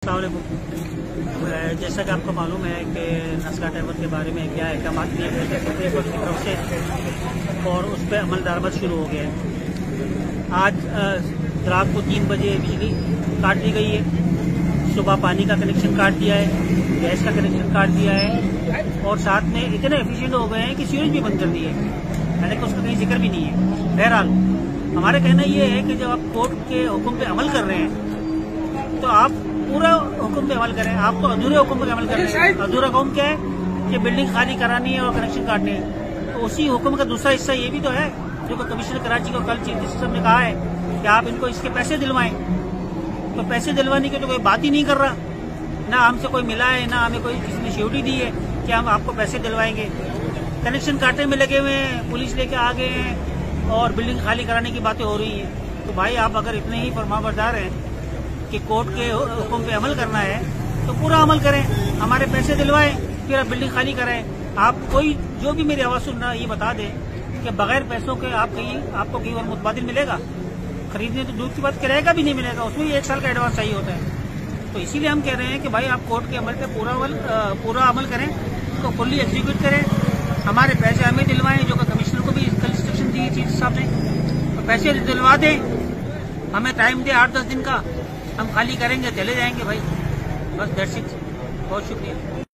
अस्सलाम वालेकुम। जैसा कि आपको मालूम है कि नस्का टावर के बारे में क्या अहकाम किए गए थे सुप्रीम कोर्ट की तरफ से और उस पर अमल दरामद शुरू हो गया है। आज रात को 3 बजे बिजली काट दी गई है, सुबह पानी का कनेक्शन काट दिया है, गैस का कनेक्शन काट दिया है और साथ में इतने एफिशिएंट हो गए हैं कि सीवेज भी बंद कर दिए हैं, हालांकि उसका कहीं जिक्र भी नहीं है। बहरहाल हमारे कहना ये है कि जब आप कोर्ट के हुक्म पे अमल कर रहे हैं तो आप पूरा हुक्म पे अमल करें। आप तो अधूरे हुक्म पे अमल कर रहे हैं। अधूरा हुक्म क्या है कि बिल्डिंग खाली करानी है और कनेक्शन काटने हैं। तो उसी हुक्म का दूसरा हिस्सा ये भी तो है जो कि कमिश्नर कराची को कल चीफ जस्टिस ने कहा है कि आप इनको इसके पैसे दिलवाएं। तो पैसे दिलवाने की तो कोई बात ही नहीं कर रहा, ना हमसे कोई मिला है, ना हमें कोई किसी ने श्योरिटी दी है कि हम आपको पैसे दिलवाएंगे। कनेक्शन काटने में लगे हुए हैं, पुलिस लेके आ गए हैं और बिल्डिंग खाली कराने की बातें हो रही हैं। तो भाई आप अगर इतने ही फरमाबरदार हैं कि कोर्ट के हुक्म पे अमल करना है तो पूरा अमल करें, हमारे पैसे दिलवाएं, फिर आप बिल्डिंग खाली कराएं। आप कोई जो भी मेरी आवाज सुन रहा है ये बता दें कि बगैर पैसों के आपको कहीं और मुतबादिल मिलेगा? खरीदने तो दूर की बात, किराए का भी नहीं मिलेगा, उसमें भी 1 साल का एडवांस चाहिए होता है। तो इसीलिए हम कह रहे हैं कि भाई आप कोर्ट के अमल पे पूरा अमल करें, उसको फुल्ली एग्जीक्यूट करें, हमारे पैसे हमें दिलवाएं, जो कि कमिश्नर को भी कल इंस्ट्रक्शन दी चीफ साहब ने। तो पैसे दिलवा दें, हमें टाइम दे 8-10 दिन का, हम खाली करेंगे, चले जाएंगे भाई, बस दैट्स इट। बहुत शुक्रिया।